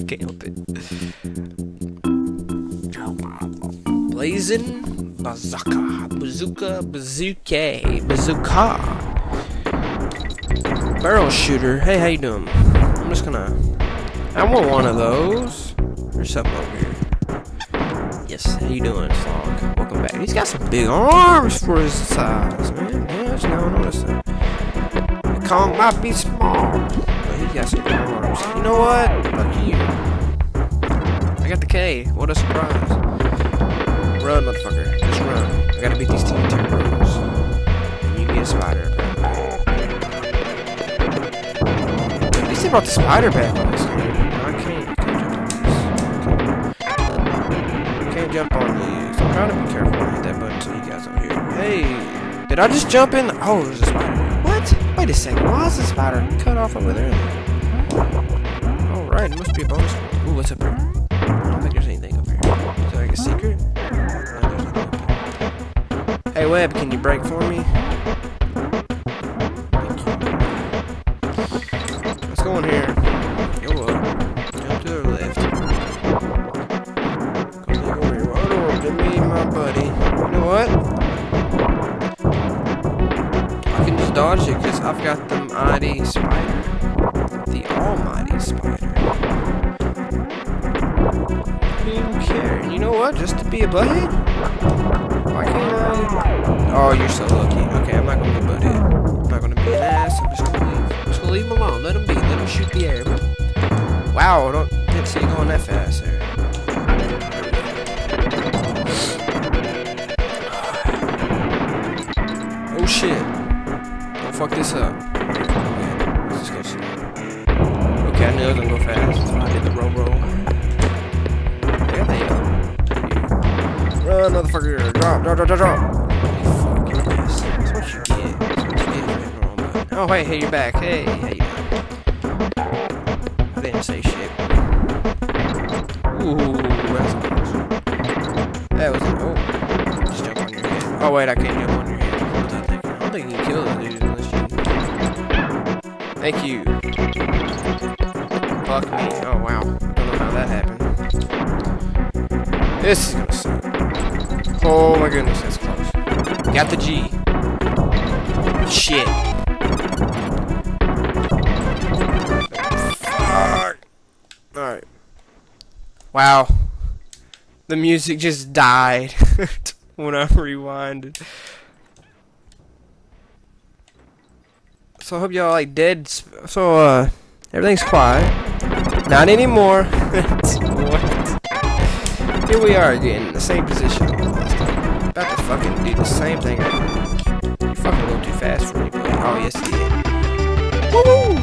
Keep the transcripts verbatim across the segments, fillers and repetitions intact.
can't help it. Blazing Bazooka, Bazooka, Bazooka, Bazooka. Barrel shooter. Hey, how you doing? I'm just gonna. I want one of those. There's something over here. Yes, how you doing, Slog? Welcome back. He's got some big arms for his size, man. Yeah, I just now noticed that. The Kong might be small, but he got some big arms. You know what? Fuck you. I got the K. What a surprise. Run, motherfucker. Just run. I gotta beat these T N T bros. And you can get a spider. At least they brought the spider back on this game. No, I can't. I can't jump on these. I'm trying to be careful when I hit that button so you guys don't hear. Hey, did I just jump in? Oh, there's a spider. What? Wait a second. Why is the spider cut off over there? Alright, it must be a bonus. Ooh, what's up here? I don't think there's anything up here. Is that like a secret? No, there's nothing up there. Hey, Web, can you break for me? Thank you. Let's go in here. Go up. Jump to the left. To me, my buddy. You know what? I can just dodge it because I've got the mighty spider. The almighty spider. I don't even care. You know what? Just to be a butthead? Why can't I? Oh, you're so lucky. Okay, I'm not going to be a butthead. I'm not going to be an ass. I'm just going to leave. I'm just going to leave him alone. Let him be. Let him shoot the air. Wow, I don't, didn't see you going that fast there. Oh shit. Don't fuck this up. Let's just go slow. Okay, I knew I was gonna go fast. So I did the roll roll. There they go. Run, motherfucker. Drop, drop, drop, drop, drop. You fucking ass. That's what you get. That's what you get for wrong button. Oh, hey, hey, you're back. Hey, how you doing? I didn't say shit. Ooh, that's close. That was. Oh. Just jump on your head. Oh, wait, I can't jump on your head. I don't think you can kill that dude unless you... Thank you. Fuck me. Oh, wow. Don't know how that happened. This is gonna suck. Oh my goodness, that's close. Got the G. Shit. Fuck. Alright. Wow. The music just died when I rewinded. So I hope y'all like dead. So uh, everything's quiet. Not anymore. What? Here we are again in the same position. About to fucking do the same thing. You fucking a little too fast for me, boy. Oh yes, you did. Woo!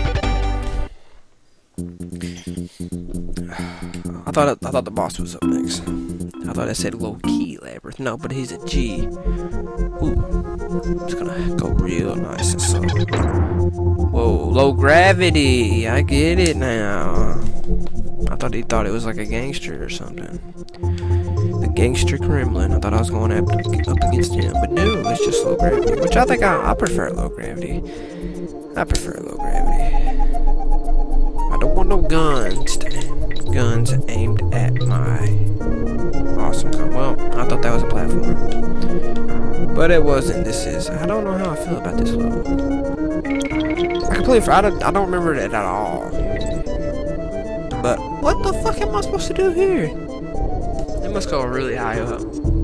I thought I thought the boss was up next. I thought I said low key labyrinth. No, but he's a G. Ooh. I'm just gonna go real nice and slow. Whoa, low gravity. I get it now. I thought he thought it was like a gangster or something. The gangster Kremlin. I thought I was going up, up against him, but no, it's just low gravity. Which I think I, I prefer low gravity. I prefer low gravity. I don't want no guns. Guns aimed at my awesome gun. Well, I thought that was a platform. But it wasn't. This is. I don't know how I feel about this level. I completely. I don't. I don't remember it at all. But what the fuck am I supposed to do here? It must go really high up.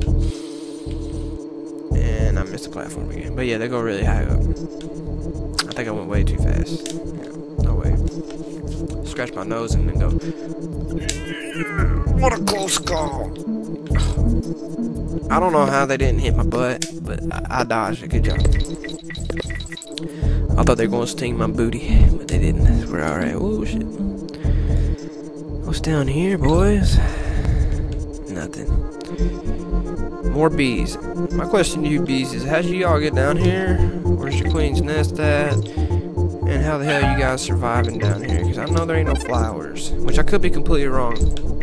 And I missed the platform again. But yeah, they go really high up. I think I went way too fast. Yeah, no way. Scratch my nose and then go. What a close call. I don't know how they didn't hit my butt, but I, I dodged it. Good job. I thought they were going to sting my booty, but they didn't. We're alright. Oh, shit. What's down here, boys? Nothing. More bees. My question to you bees is, how'd you all get down here? Where's your queen's nest at? And how the hell are you guys surviving down here? Because I know there ain't no flowers. Which I could be completely wrong.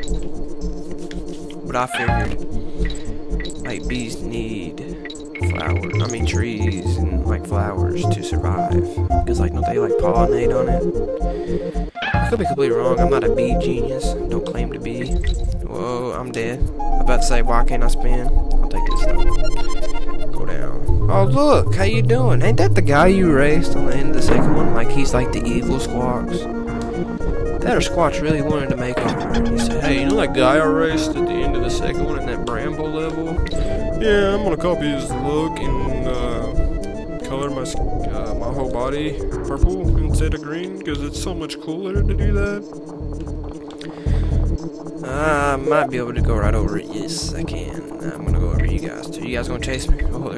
But I figured, like, bees need flowers. I mean trees and, like, flowers to survive. Because, like, don't they, like, pollinate on it? I I could be completely wrong. I'm not a bee genius. Don't claim to be. Whoa, I'm dead. I'm about to say, why can't I spin? I'll take this stuff. Go down. Oh, look. How you doing? Ain't that the guy you raced on the end of the second one? Like, he's like the evil Squawks. That or Squawks really wanted to make up. He said, hey, you know that guy I raced at the end of the second one in that Bramble level? Yeah, I'm gonna copy his look and uh, color my uh, my whole body purple instead of green because it's so much cooler to do that. I might be able to go right over it. Yes, I can. I'm gonna go over you guys too. You guys gonna chase me? Oh,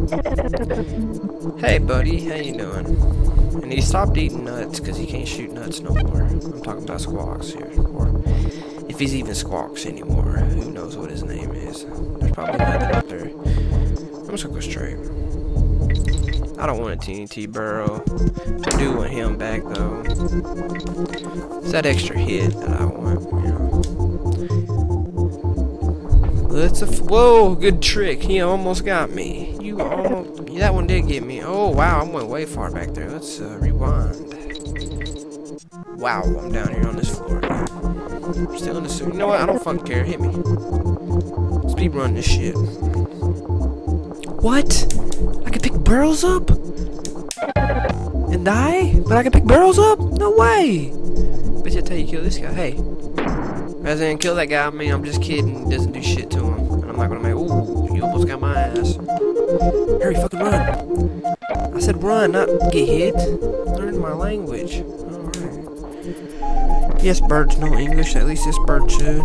no. Hey, buddy, how you doing? And he stopped eating nuts because he can't shoot nuts no more. I'm talking about Squawks here, or if he's even Squawks anymore. Who knows what his name is? There's probably nothing up there. I'm just gonna go straight. I don't want a T N T burrow. I do want him back though. It's that extra hit that I want, you know. Let's a f whoa, good trick. He almost got me. You almost, that one did get me. Oh wow, I went way far back there. Let's uh, rewind. Wow, I'm down here on this floor again. I'm still in the suit. You know what? I don't fucking care. Hit me. Speed run this shit. What? I can pick barrels up? And die? But I can pick barrels up? No way! Bitch, I tell you, kill this guy. Hey. Rather than kill that guy, I mean, I'm just kidding. It doesn't do shit to him. And I'm not gonna make, ooh, you almost got my ass. Hurry, fucking run. I said run, not get hit. Learn my language. Alright. Yes, birds know English. At least this bird should.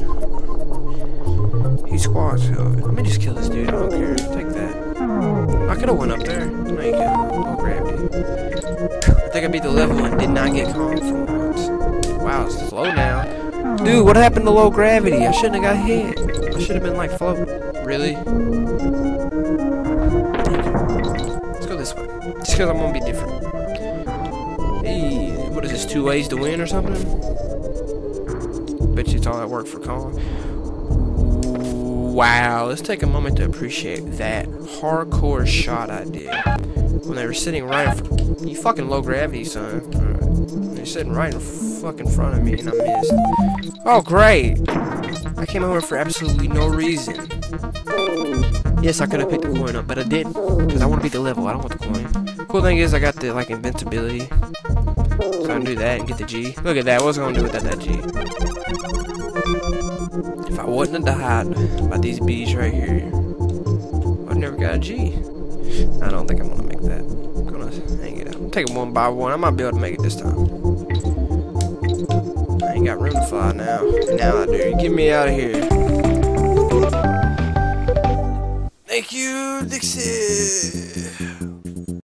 He squats. Let me just kill this dude. I don't care. Take that. I could have went up there. No, you couldn't. Low gravity. I think I beat the level and did not get calm for once. Wow, it's slow now. Dude, what happened to low gravity? I shouldn't have got hit. I should have been like floating. Really? Let's go this way. Just because I'm gonna be different. Hey, what is this? Two ways to win or something? Bet you it's all that work for calm. Wow, let's take a moment to appreciate that hardcore shot I did when they were sitting right in front. You fucking low gravity, son. Right. They're sitting right in fucking front of me and I missed. Oh, great. I came over for absolutely no reason. Yes, I could have picked the coin up, but I didn't because I want to beat the level. I don't want the coin. Cool thing is I got the like invincibility, so I can do that and get the G. Look at that. What was I gonna do without that G? If I wouldn't have died by these bees right here, I'd never got a G. I don't think I'm gonna make that. I'm gonna hang it out. I'm taking one by one. I might be able to make it this time. I ain't got room to fly now. Now I do. Get me out of here. Thank you, Dixie.